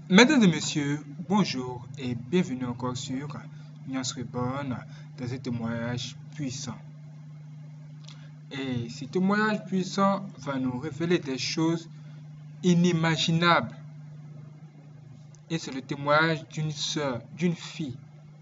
Mesdames et messieurs, bonjour et bienvenue encore sur Nuance Reborn dans un témoignage puissant. Et ce témoignage puissant va nous révéler des choses inimaginables. Et c'est le témoignage d'une sœur, d'une fille.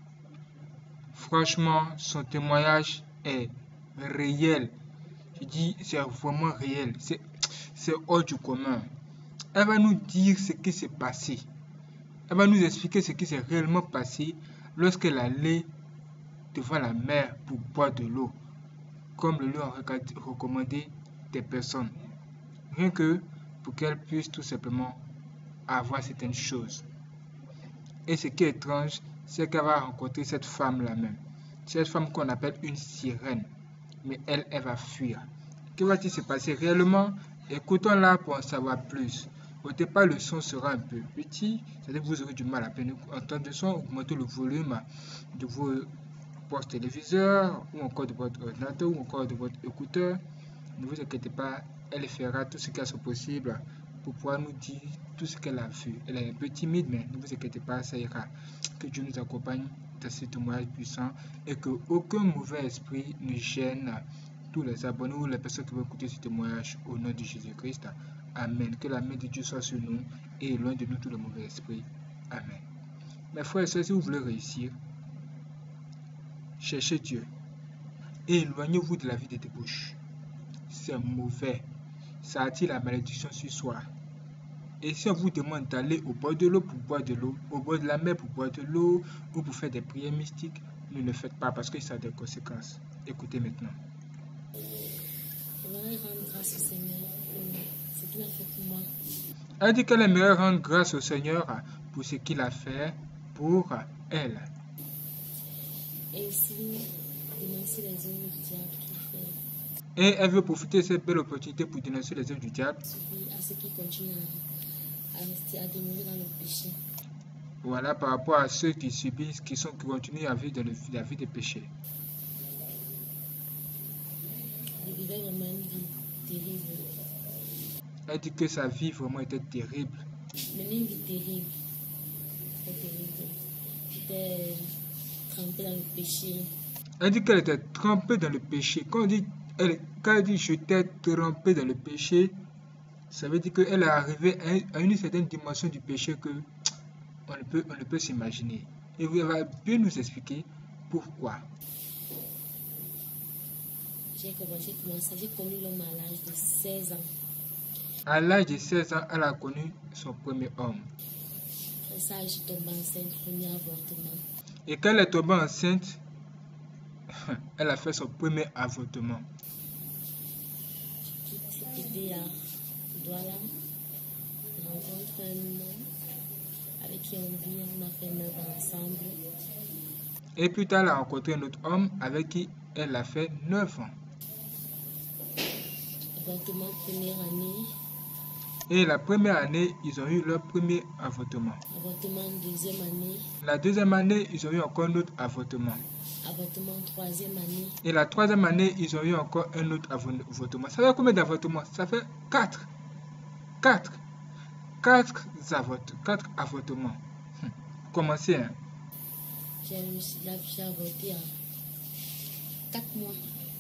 Franchement, son témoignage est réel. Je dis, c'est vraiment réel. C'est hors du commun. Elle va nous dire ce qui s'est passé. Elle va nous expliquer ce qui s'est réellement passé lorsqu'elle allait devant la mer pour boire de l'eau, comme le lui ont recommandé des personnes. Rien que pour qu'elle puisse tout simplement avoir certaines choses. Et ce qui est étrange, c'est qu'elle va rencontrer cette femme-là même. Cette femme qu'on appelle une sirène. Mais elle va fuir. Que va-t-il se passer réellement? Écoutons-la pour en savoir plus. Au départ, le son sera un peu petit, c'est-à-dire que vous aurez du mal à peine entendre le son. Augmentez le volume de vos postes téléviseurs, ou encore de votre ordinateur, ou encore de votre écouteur. Ne vous inquiétez pas, elle fera tout ce qu'elle est possible pour pouvoir nous dire tout ce qu'elle a vu. Elle est un peu timide, mais ne vous inquiétez pas, ça ira. Que Dieu nous accompagne dans ce témoignage puissant et qu'aucun mauvais esprit ne gêne tous les abonnés ou les personnes qui vont écouter ce témoignage au nom de Jésus-Christ. Amen. Que la main de Dieu soit sur nous et loin de nous tout le mauvais esprit. Amen. Mes frères et sœurs, si vous voulez réussir, cherchez Dieu et éloignez-vous de la vie des débauches. C'est mauvais. Ça attire la malédiction sur soi. Et si on vous demande d'aller au bord de l'eau pour boire de l'eau, au bord de la mer pour boire de l'eau, ou pour faire des prières mystiques, ne le faites pas parce que ça a des conséquences. Écoutez maintenant. J'aimerais rendre grâce au Seigneur pour ce qu'il a fait pour moi. Elle dit qu'elle aimerait rendre grâce au Seigneur pour ce qu'il a fait pour elle. Et aussi dénoncer les œuvres du diable qu'il fait. Et elle veut profiter de cette belle opportunité pour dénoncer les œuvres du diable. À ceux qui continuent à demeurer dans le péché. Voilà, par rapport à ceux qui subissent, qui continuent à vivre dans la vie des péchés. Il vivait vraiment une vie terrible. Elle dit que sa vie vraiment était terrible. Menait une vie terrible. Très terrible. J'étais trempée dans le péché. Elle dit qu'elle était trempée dans le péché. Quand elle dit j'étais trempée dans le péché, ça veut dire qu'elle est arrivée à une certaine dimension du péché que on ne peut s'imaginer. Et vous allez bien nous expliquer pourquoi. J'ai connu l'homme à l'âge de 16 ans. À l'âge de 16 ans, elle a connu son premier homme. Après ça, je suis tombée enceinte, premier avortement. Et quand elle est tombée enceinte, elle a fait son premier avortement. J'étais à Douala, je rencontre un homme avec qui on a fait 9 ans ensemble. Et plus tard, elle a rencontré un autre homme avec qui elle a fait 9 ans. Avortement première année. Et la première année, ils ont eu leur premier avortement. Avortement deuxième année. La deuxième année, ils ont eu encore un autre avortement. Avortement troisième année. Et la troisième année, ils ont eu encore un autre avortement. Ça fait combien d'avortements? Ça fait 4. 4 avortements. Commencez, hein. J'ai avorté à 4 mois.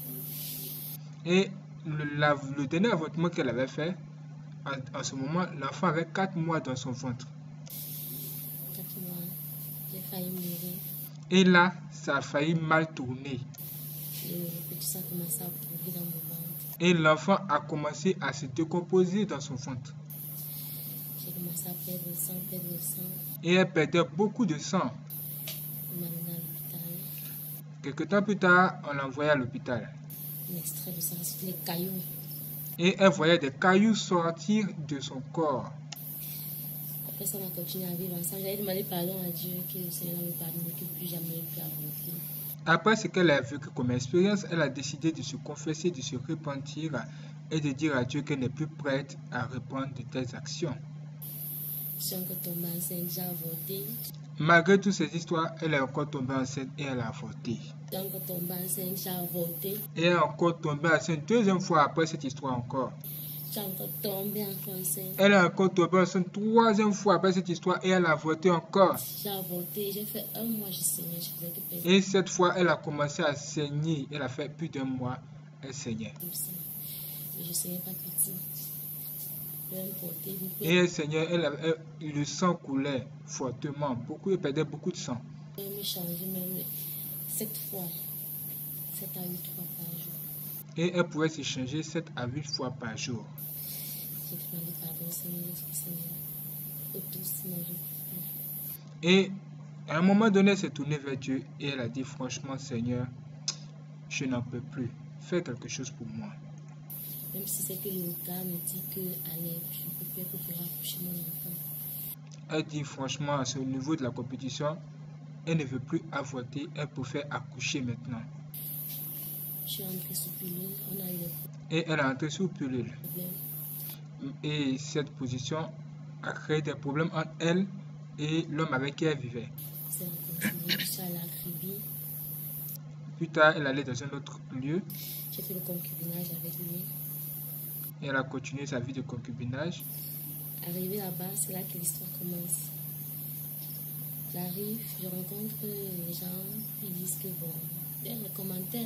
Et le dernier avortement qu'elle avait fait, en ce moment, l'enfant avait 4 mois dans son ventre. 4 mois, j'ai failli mourir. Et là, ça a failli mal tourner. Le petit sang a commencé à pourrir dans mon ventre. Et l'enfant a commencé à se décomposer dans son ventre. J'ai commencé à perdre le sang. Et elle perdait beaucoup de sang. On m'a amené à l'hôpital. Quelque temps plus tard, on l'a envoyé à l'hôpital. Un extrait de sang sur les cailloux. Et elle voyait des cailloux sortir de son corps. Après ça, on a continué à vivre ensemble. J'avais demandé pardon à Dieu, que le Seigneur me pardonne, que plus jamais je peux avorter. Après ce qu'elle a vécu comme expérience, elle a décidé de se confesser, de se repentir et de dire à Dieu qu'elle n'est plus prête à répondre de telles actions. Je suis encore tombée enceinte, j'ai avorté. Malgré toutes ces histoires, elle est encore tombée enceinte et elle a avorté. Je suis encore tombée enceinte, j'ai avorté. Et elle est encore tombée enceinte deuxième fois après cette histoire encore. J'ai encore tombé encore enceinte. Elle est encore tombée enceinte 3e fois après cette histoire et elle a avorté encore. J'ai avorté, j'ai fait 1 mois, je saignais, je faisais que perdre. Et cette fois, elle a commencé à saigner. Elle a fait plus d'1 mois, elle saignait. Et je saignais pas petit. Et elle saignait, le sang coulait fortement. Elle perdait beaucoup de sang. Elle me changeait même 7 fois, 7 à 8 fois par jour. Et elle pouvait se changer 7 à 8 fois par jour. J'ai demandé pardon, Seigneur. Sinon je peux plus. Et à un moment donné, elle s'est tournée vers Dieu et elle a dit franchement, Seigneur, je n'en peux plus. Fais quelque chose pour moi. Même si c'est que le gars me dit que allez, je ne peux plus pour accoucher mon enfant. Elle dit franchement, à ce niveau de la compétition, elle ne veut plus avorter, elle préfère accoucher maintenant. Je suis entrée sous pilule, on a eu des Et elle est entrée sous pilule. problèmes. Et cette position a créé des problèmes entre elle et l'homme avec qui elle vivait. C'est continué, je suis allée à Kribi. Plus tard, elle allait dans un autre lieu J'ai fait le concubinage avec lui. et elle a continué sa vie de concubinage. Arrivé là-bas, c'est là que l'histoire commence. J'arrive, je rencontre les gens, ils disent que bon, dans les commentaires,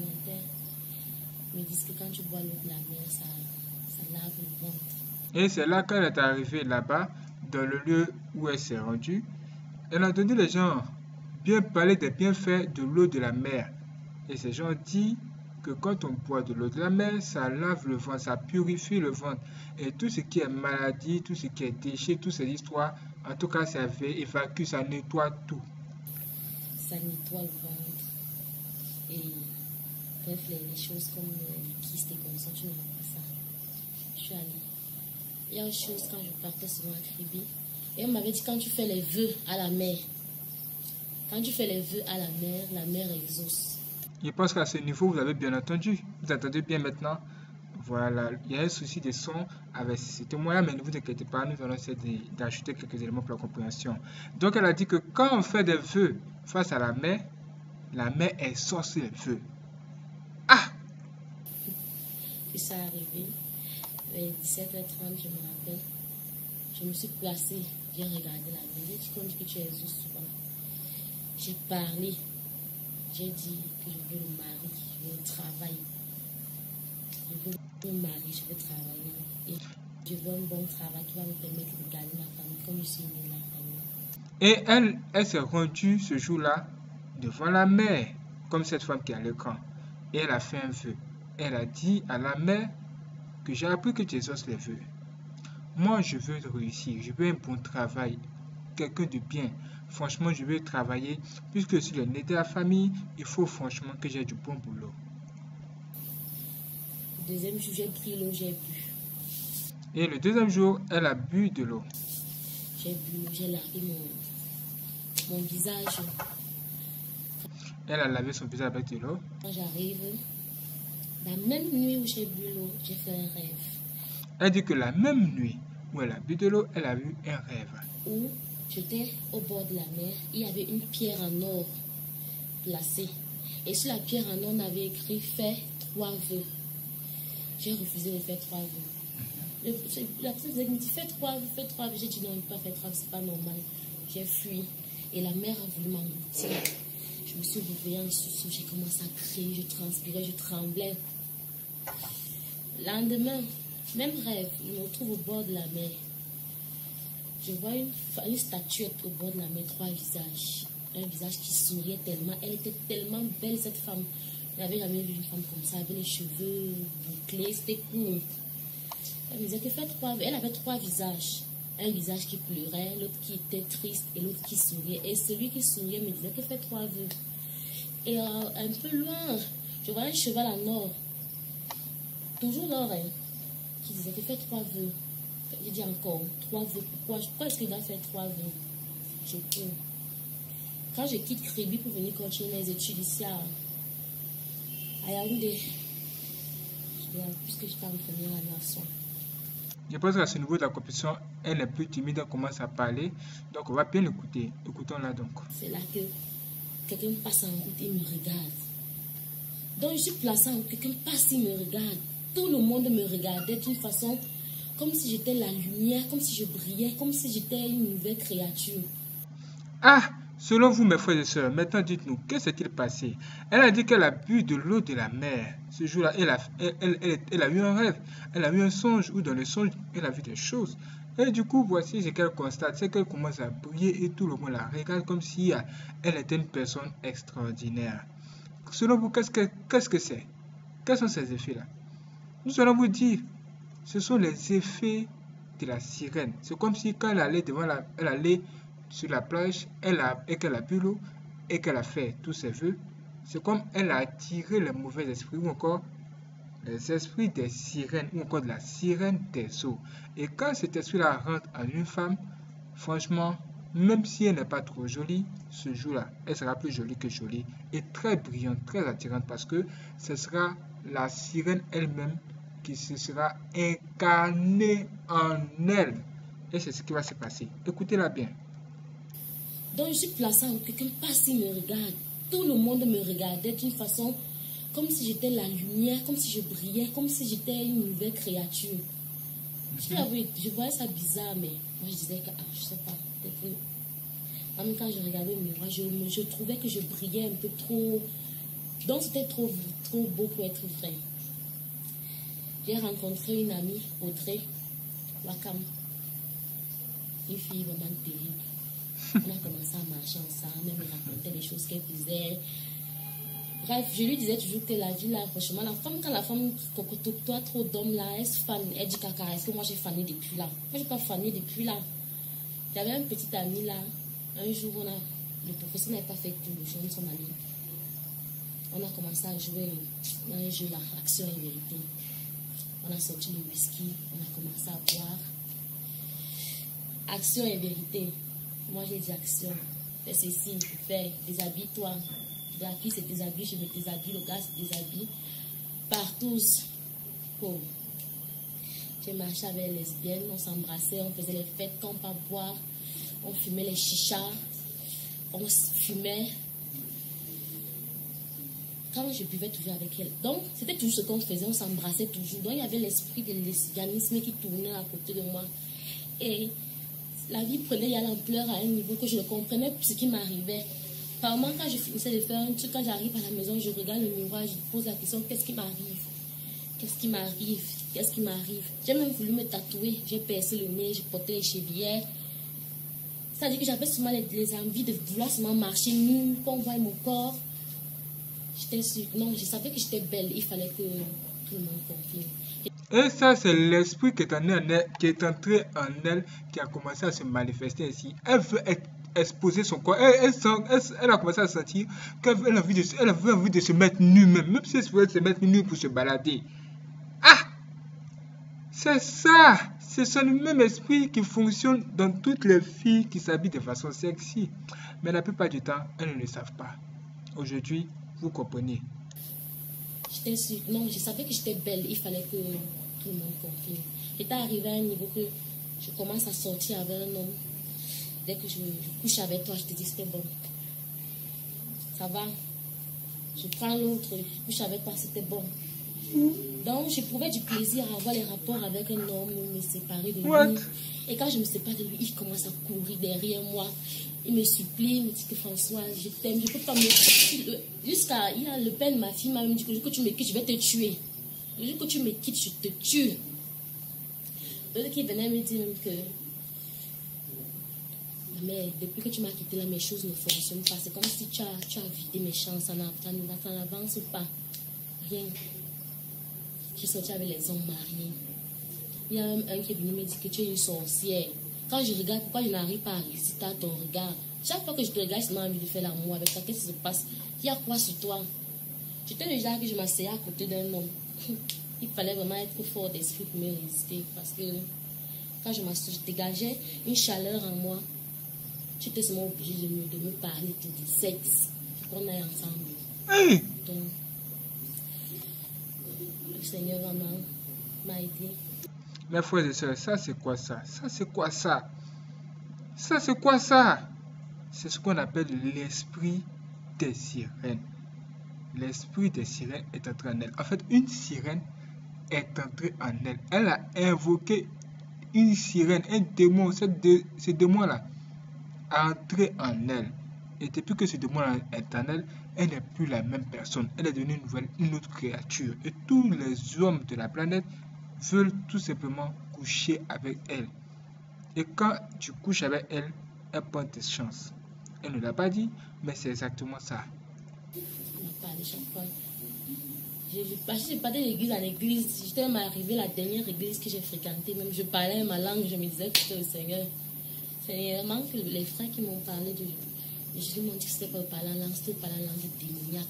ils me disent que quand tu bois l'eau de la mer, ça lave le ventre. Et c'est là qu'elle est arrivée là-bas, dans le lieu où elle s'est rendue. Elle a entendu les gens bien parler des bienfaits de l'eau de la mer. Et ces gens disent que quand on boit de l'eau de la mer, ça lave le ventre, ça purifie le ventre. Et tout ce qui est maladie, tout ce qui est déchet, toutes ces histoires, en tout cas, ça évacue, ça nettoie tout. Ça nettoie le ventre. Et bref, les choses comme les kystes et comme ça, tu n'as pas ça. Je suis allée. Il y a une chose quand je partais souvent à Kribi. Et on m'avait dit quand tu fais les vœux à la mer, quand tu fais les vœux à la mer exauce. Je pense qu'à ce niveau, vous avez bien entendu. Vous entendez bien maintenant. Voilà, il y a un souci de son avec ce témoignage, mais ne vous inquiétez pas, nous allons essayer d'ajouter quelques éléments pour la compréhension. Donc, elle a dit que quand on fait des vœux face à la mer exauce les vœux. Ah! Puis ça arrivé, vers 17h30, je me rappelle, je me suis placée, j'ai regardé la mer, j'ai dit comme que tu exauces souvent. J'ai parlé, j'ai dit que je veux le mari, je veux le travail. Je veux un mari, je veux travailler. Et je veux un bon travail qui va me permettre de garder ma famille comme je suis née de la Et famille. elle s'est rendue ce jour-là devant la mer, comme cette femme qui est à l'écran. Et elle a fait un vœu. Elle a dit à la mer que j'ai appris que tu exauces les vœux. Moi, je veux réussir, je veux un bon travail, quelqu'un de bien. Franchement, je veux travailler. Puisque je suis le nez de la famille, il faut franchement que j'ai du bon boulot. Le deuxième jour, j'ai pris l'eau, j'ai bu. Et le deuxième jour, elle a bu de l'eau. J'ai bu, j'ai lavé mon visage. Elle a lavé son visage avec de l'eau. Quand j'arrive, la même nuit où j'ai bu l'eau, j'ai fait un rêve. Elle dit que la même nuit où elle a bu de l'eau, elle a eu un rêve. Où j'étais au bord de la mer, il y avait une pierre en or placée. Et sur la pierre en or, on avait écrit « Fais 3 vœux ». J'ai refusé de faire 3 vœux. La personne me dit « Fais 3 vœux, fais 3 vœux ». J'ai dit « Non, je ne peux pas faire 3 vœux, c'est pas normal ». J'ai fui. Et la mer a voulu m'engloutir. Je me suis réveillée en sursaut, j'ai commencé à crier, je transpirais, je tremblais. Lendemain, même rêve, je me retrouve au bord de la mer. Je vois une statuette au bord de la mer, 3 visages. Un visage qui souriait tellement. Elle était tellement belle, cette femme. Je n'avais jamais vu une femme comme ça, avec les cheveux bouclés, c'était court. Elle me disait que fait 3. Elle avait 3 visages. Un visage qui pleurait, l'autre qui était triste et l'autre qui souriait. Et celui qui souriait me disait que fait 3 vœux. Et un peu loin, je voyais un cheval en or. Toujours l'or, hein, qui disait que fait 3 vœux. J'ai dit encore, 3 vœux. Pourquoi est-ce qu'il doit faire 3 vœux? Je cours. Quand je quitte Kribi pour venir continuer mes études ici à Yaoundé, puisque je parle en première année à soin. Je pense qu'à ce niveau de la compétition, elle est plus timide, elle commence à parler. Donc, on va bien l'écouter. Écoutons-la donc. C'est là que quelqu'un passe en route et me regarde. Donc, je suis placée en route, quelqu'un passe et me regarde. Tout le monde me regardait d'une façon comme si j'étais la lumière, comme si je brillais, comme si j'étais une nouvelle créature. Ah, selon vous, mes frères et sœurs, maintenant dites-nous, que s'est-il passé? Elle a dit qu'elle a bu de l'eau de la mer. Ce jour-là, elle a eu un rêve, elle a eu un songe, ou dans le songe, elle a vu des choses. Et du coup, voici ce qu'elle constate, c'est qu'elle commence à briller et tout le monde la regarde comme si elle était une personne extraordinaire. Selon vous, qu'est-ce que c'est? Quels sont ces effets-là? Nous allons vous dire, ce sont les effets de la sirène. C'est comme si quand elle allait elle allait sur la plage, et qu'elle a bu l'eau et qu'elle a fait tous ses vœux, c'est comme elle a attiré les mauvais esprits ou encore les esprits des sirènes ou encore de la sirène des eaux. Et quand cet esprit-là rentre en une femme, franchement, même si elle n'est pas trop jolie, ce jour-là, elle sera plus jolie que jolie et très brillante, très attirante parce que ce sera la sirène elle-même qui se sera incarnée en elle. Et c'est ce qui va se passer. Écoutez-la bien. Donc je suis placée où quelqu'un passe et me regarde. Tout le monde me regardait d'une façon comme si j'étais la lumière, comme si je brillais, comme si j'étais une nouvelle créature. Je voyais ça bizarre, mais moi je disais que, je sais pas, peut-être. Même quand je regardais au miroir, je trouvais que je brillais un peu trop. Donc c'était trop beau pour être vrai. J'ai rencontré une amie, Audrey Wakam, une fille vraiment terrible. On a commencé à marcher ensemble, elle me racontait les choses qu'elle faisait. Bref, je lui disais toujours que la vie là, franchement, quand la femme toi trop d'hommes là, elle se fan, elle dit caca, est-ce que moi j'ai fané depuis là? Moi j'ai pas fané depuis là. J'avais un petit ami là, un jour le professeur n'avait pas fait tout le jour de son ami. On a commencé à jouer un jeu là, action et vérité. On a sorti le whisky, on a commencé à boire. Action et vérité. Moi j'ai dit action. Fais ceci, fais, déshabille-toi. La fille se déshabille, je me déshabille, le gars se déshabille. Partout. Oh. J'ai marché avec les lesbiennes, on s'embrassait, on faisait les fêtes, quand pas boire, on fumait les chichas, on fumait. Quand je buvais toujours avec elle. Donc, c'était toujours ce qu'on faisait, on s'embrassait toujours. Donc, il y avait l'esprit de lesbianisme qui tournait à côté de moi. Et la vie prenait l'ampleur à un niveau que je ne comprenais plus ce qui m'arrivait. Par moment, quand je finissais de faire un truc, quand j'arrive à la maison, je regarde le miroir, je pose la question, qu'est-ce qui m'arrive? Qu'est-ce qui m'arrive? Qu'est-ce qui m'arrive? J'ai même voulu me tatouer, j'ai percé le nez, j'ai porté les chevillères. C'est-à-dire que j'avais souvent les envies de vouloir seulement marcher nu, qu'on voie mon corps. J'étais sûre, non, je savais que j'étais belle, il fallait que tout le monde confirme. Et ça, c'est l'esprit qui est entré en elle, qui a commencé à se manifester ici. Elle veut exposer son corps. Elle a commencé à sentir qu'elle avait envie de se mettre nue même si elle pouvait se mettre nue pour se balader. Ah! C'est ça! C'est ce même esprit qui fonctionne dans toutes les filles qui s'habillent de façon sexy. Mais la plupart du temps, elles ne le savent pas. Aujourd'hui, vous comprenez. J'étais sûre, non, je savais que j'étais belle, il fallait que tout le monde confirme. J'étais arrivée à un niveau que je commence à sortir avec un homme. Dès que je couche avec toi, je te dis c'était bon. Ça va. Je prends l'autre, je couche avec toi, c'était bon. Donc, j'éprouvais du plaisir à avoir les rapports avec un homme, me séparer de lui. Et quand je me sépare de lui, il commence à courir derrière moi. Il me supplie, il me dit que François, je t'aime, je peux pas me... Jusqu'à, il y a le père de ma fille m'a même dit que le jour que tu me quittes, je vais te tuer. Le jour que tu me quittes, je te tue. L'autre qui venait me dire même que... Mais depuis que tu m'as quitté là, mes choses ne fonctionnent pas. C'est comme si tu as vidé mes chances, ça n'avance pas. Rien. J'ai sorti avec les hommes mariés. Il y a même un qui est venu me dire que tu es une sorcière. Quand je regarde, pourquoi je n'arrive pas à résister à ton regard? Chaque fois que je te regarde, j'ai envie de faire l'amour avec toi. Qu'est-ce qui se passe? Il y a quoi sur toi? J'étais déjà que je m'asseyais à côté d'un homme. Il fallait vraiment être fort d'esprit pour me résister. Parce que quand je m'asseyais, je dégageais une chaleur en moi. Tu étais seulement obligé de me parler de sexe. Pour qu'on aille ensemble. Donc, le Seigneur vraiment m'a aidé. Mes frères et sœurs, ça c'est quoi ça? Ça c'est quoi ça? Ça c'est quoi ça? C'est ce qu'on appelle l'esprit des sirènes. L'esprit des sirènes est entré en elle. En fait, une sirène est entré en elle. Elle a invoqué une sirène, un démon. Ce démon-là a entré en elle. Et depuis que ce démon-là est en elle, elle n'est plus la même personne. Elle est devenue une autre créature. Et tous les hommes de la planète veulent tout simplement coucher avec elle. Et quand tu couches avec elle, elle prend tes chances. Elle ne l'a pas dit, mais c'est exactement ça. On m'a parlé chaque fois. Je partais d'église en église. J'étais même arrivée à la dernière église que j'ai fréquentée. Même je parlais ma langue, je me disais que c'était le Seigneur. C'est vraiment que les frères qui m'ont parlé de Jésus m'ont dit que c'était pas parler en langue, c'était parler en langue démoniaque.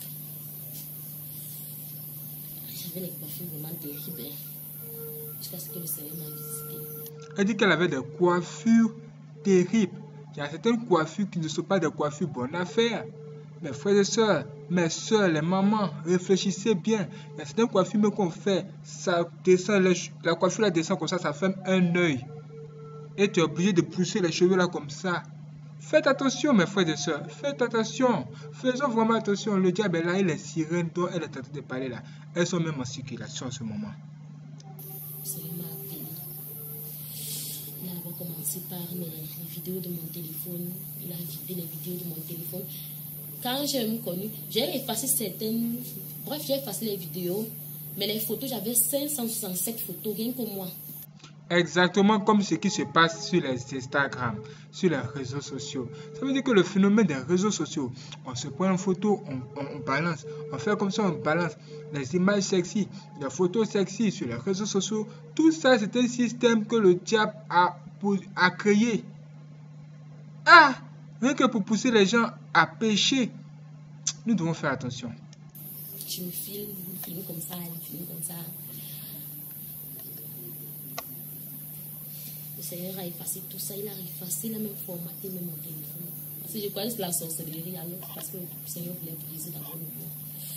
J'avais les coiffures vraiment terribles. Jusqu'à ce que le Seigneur m'a visité. Elle dit qu'elle avait des coiffures terribles. Il y a certaines coiffures qui ne sont pas des coiffures bonnes à faire. Mes frères et sœurs, mes sœurs, les mamans, réfléchissez bien. Il y a certaines coiffures même qu'on fait, ça descend, la coiffure là descend comme ça ferme un œil. Et tu es obligé de pousser les cheveux là comme ça. Faites attention, mes frères et sœurs, faites attention. Faisons vraiment attention. Le diable est là et les sirènes dont elle est en train de parler là, elles sont même en circulation en ce moment. Le Seigneur m'a appelé. Il a d'abord commencé par les vidéos de mon téléphone. Il a vidé les vidéos de mon téléphone. Quand j'ai connu, j'ai effacé certaines. Bref, j'ai effacé les vidéos. Mais les photos, j'avais 567 photos, rien que moi. Exactement comme ce qui se passe sur les Instagram, sur les réseaux sociaux. Ça veut dire que le phénomène des réseaux sociaux, on se prend une photo, on balance, on fait comme ça, on balance les images sexy, les photos sexy sur les réseaux sociaux. Tout ça, c'est un système que le diable a créé. Ah, rien que pour pousser les gens à pécher. Nous devons faire attention. Je me filme comme ça, je me filme comme ça. Le Seigneur a effacé tout ça, il a effacé, il a même formaté même mon téléphone. Parce que je croyais que c'est la sorcellerie, alors parce que le Seigneur voulait briser d'abord le bois.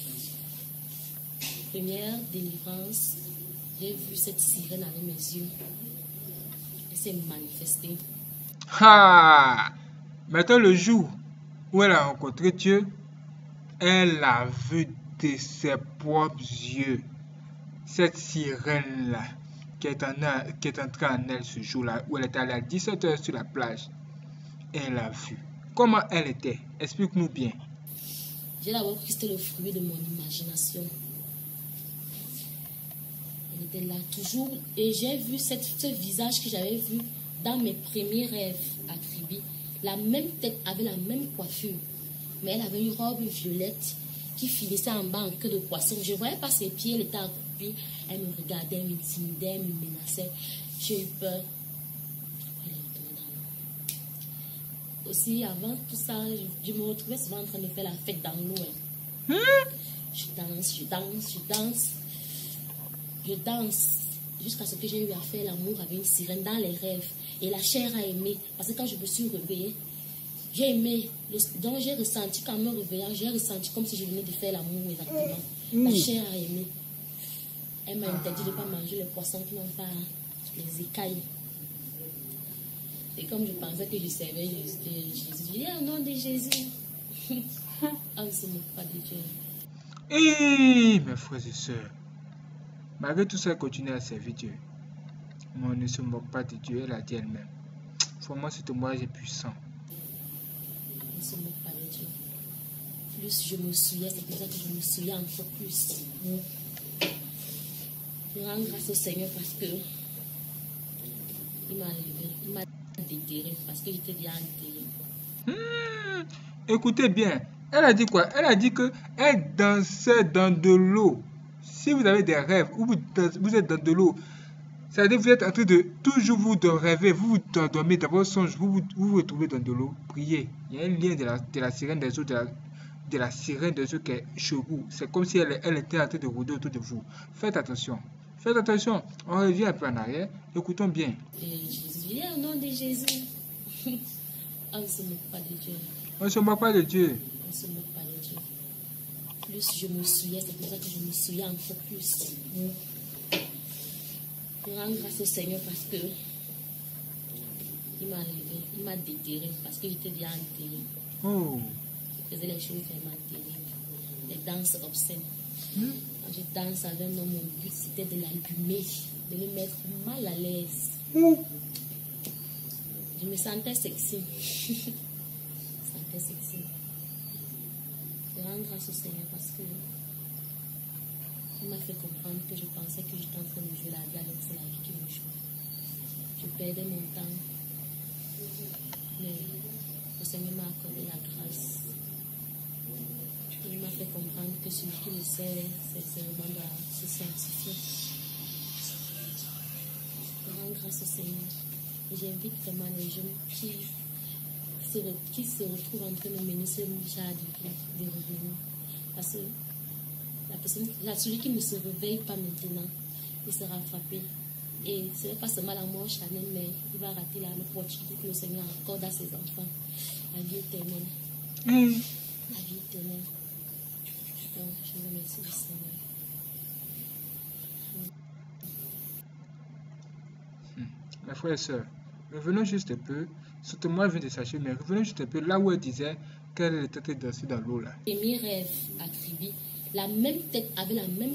Première délivrance, j'ai vu cette sirène avec mes yeux. Elle s'est manifestée. Ah! Maintenant, le jour où elle a rencontré Dieu, elle l'a vu de ses propres yeux. Cette sirène-là, qui est entrée en elle ce jour-là, où elle était allée à 17h sur la plage, elle l'a vue. Comment elle était? Explique-nous bien. J'ai d'abord cru que c'était le fruit de mon imagination. Elle était là toujours. Et j'ai vu ce visage que j'avais vu dans mes premiers rêves à Kribi. La même tête, avec la même coiffure. Mais elle avait une robe violette qui finissait en bas en queue de poisson. Je ne voyais pas ses pieds, elle était accroupie. Elle me regardait, elle m'intimidait, elle me menaçait. J'ai eu peur. Elle est retournée dans l'eau. Aussi, avant tout ça, je me retrouvais souvent en train de faire la fête dans l'eau. Je danse, je danse, je danse. Je danse jusqu'à ce que j'ai eu à faire l'amour avec une sirène dans les rêves. Et la chair a aimé. Parce que quand je me suis réveillée, j'ai aimé. Donc j'ai ressenti, qu'en me réveillant, j'ai ressenti comme si je venais de faire l'amour exactement. La chair a aimé. Elle m'a interdit de ne pas manger les poissons qui n'ont pas les écailles. Et comme je pensais que je servais Jésus, je dis au nom de Jésus. On ne se moque pas de Dieu. Et mes frères et sœurs, malgré tout ça, elle continue à servir Dieu. Mais on ne se moque pas de Dieu, elle a dit elle-même. Vraiment, ce témoignage est puissant. On ne se moque pas de Dieu. Plus je me souviens, c'est pour ça que je me souviens encore plus. Je rends grâce au Seigneur parce que il m'a enlevé, il m'a déterré parce que j'étais déjà enterré. Écoutez bien, elle a dit quoi? Elle a dit que elle dansait dans de l'eau. Si vous avez des rêves où vous êtes dans de l'eau, c'est-à-dire que vous êtes en train de toujours vous de rêver, vous vous endormez dans vos songes, vous retrouvez dans de l'eau, priez. Il y a un lien de la sirène des eaux, de la sirène des eaux qui est chez vous. C'est comme si elle était en train de rôder autour de vous. Faites attention. Faites attention. On revient un peu en arrière. Écoutons bien. Et Jésus, il est au nom de Jésus. On ne se moque pas de Dieu. On ne se moque pas de Dieu. On ne se moque pas de Dieu. Plus je me souviens, c'est pour ça que je me souviens encore plus. Je rends grâce au Seigneur parce que il m'a enlevé, il m'a déterré parce que j'étais déjà enterré. Oh. Je faisais les choses vraiment terribles. Les danses obscènes. Quand je danse avec un homme, mon but c'était de l'allumer, de le mettre mal à l'aise. Je me sentais sexy. Je me sentais sexy. Je rends grâce au Seigneur parce que il m'a fait comprendre que je pensais que j'étais en train de jouer la vie, alors c'est la vie qui me joue. Je perdais mon temps. Mais le Seigneur m'a accordé la grâce. Il m'a fait comprendre que celui qui le sait, c'est vraiment doit se sanctifier. Je rends grâce au Seigneur. Et j'invite vraiment les jeunes qui se retrouvent en train de mener ce genre de revenus. Parce que celui qui ne se réveille pas maintenant, il sera frappé. Et ce n'est pas seulement la mort charnelle, mais il va rater l'opportunité que le Seigneur accorde à ses enfants. La vie éternelle. La vie éternelle. Donc, je remercie le Seigneur. Mes frères et sœurs, revenons juste un peu. Surtout moi, je viens de sacher, mais revenons juste un peu là où elle disait qu'elle était dansée dans l'eau là. Premier rêve à Kribi, la même tête avec la même.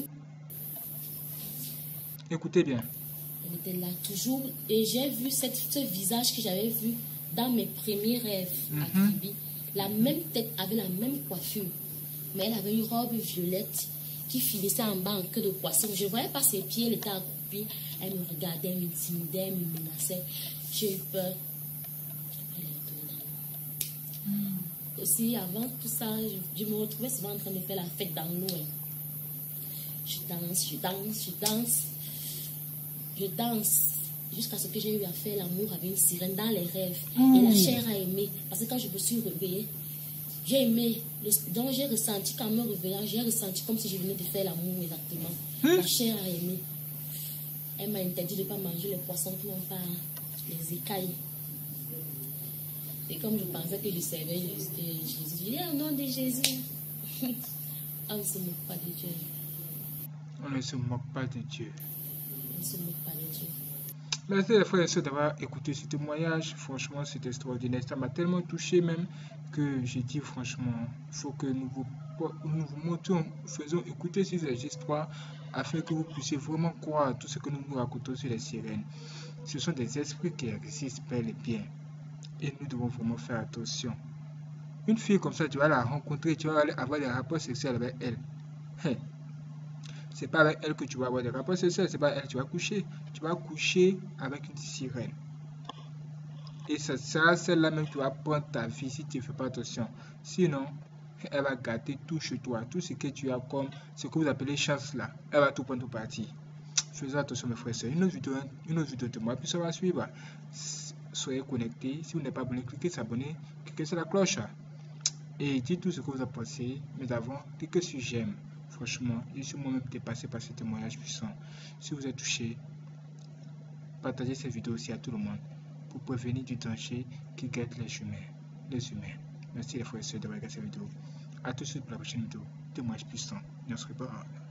Écoutez bien. Elle était là toujours. Et j'ai vu ce visage que j'avais vu dans mes premiers rêves à Kribi. La même tête avec la même coiffure. Mais elle avait une robe violette qui finissait en bas en queue de poisson. Je ne voyais pas ses pieds, elle était accroupie. Elle me regardait, elle m'intimidait, elle me menaçait. J'ai eu peur. Elle est étonnante. Aussi, avant tout ça, je me retrouvais souvent en train de faire la fête dans l'eau. Je danse jusqu'à ce que j'ai eu à faire l'amour avec une sirène dans les rêves. Et la chair a aimé. Parce que quand je me suis réveillée, j'ai aimé. Donc j'ai ressenti, qu'en me réveillant, j'ai ressenti comme si je venais de faire l'amour exactement. La chair a aimé. Elle m'a interdit de ne pas manger les poissons qui n'ont pas les écailles. Et comme je pensais que je servais Jésus, je dis au nom de Jésus. On ne se moque pas de Dieu. On ne se moque pas de Dieu. On ne se moque pas de Dieu. Merci les frères et sœurs d'avoir écouté ce témoignage. Franchement, c'est extraordinaire. Ça m'a tellement touché même que j'ai dit franchement, il faut que nous vous montrions, faisons écouter ces histoires afin que vous puissiez vraiment croire à tout ce que nous nous racontons sur les sirènes. Ce sont des esprits qui existent bel et bien. Et nous devons vraiment faire attention. Une fille comme ça, tu vas la rencontrer, tu vas avoir des rapports sexuels avec elle. C'est pas avec elle que tu vas avoir des rapports sexuels, c'est pas avec elle que tu vas coucher. Tu vas coucher avec une sirène. Et ça sera celle-là même qui va prendre ta vie si tu ne fais pas attention. Sinon, elle va gâter tout chez toi. Tout ce que tu as comme ce que vous appelez chance là. Elle va tout prendre pour partir. Faisons attention mes frères et sœurs. Une autre vidéo de moi, puis ça va suivre. Soyez connectés. Si vous n'êtes pas abonné, cliquez sur s'abonner. Cliquez sur la cloche. Et dites tout ce que vous avez pensé. Mais avant, cliquez sur j'aime. Franchement, je suis moi-même dépassé par ce témoignage puissant. Si vous êtes touché, partagez cette vidéo aussi à tout le monde pour prévenir du danger qui guette les humains. Merci les frères et sœurs d'avoir regardé cette vidéo. A tout de suite pour la prochaine vidéo. Témoignage puissant. Ne se pas.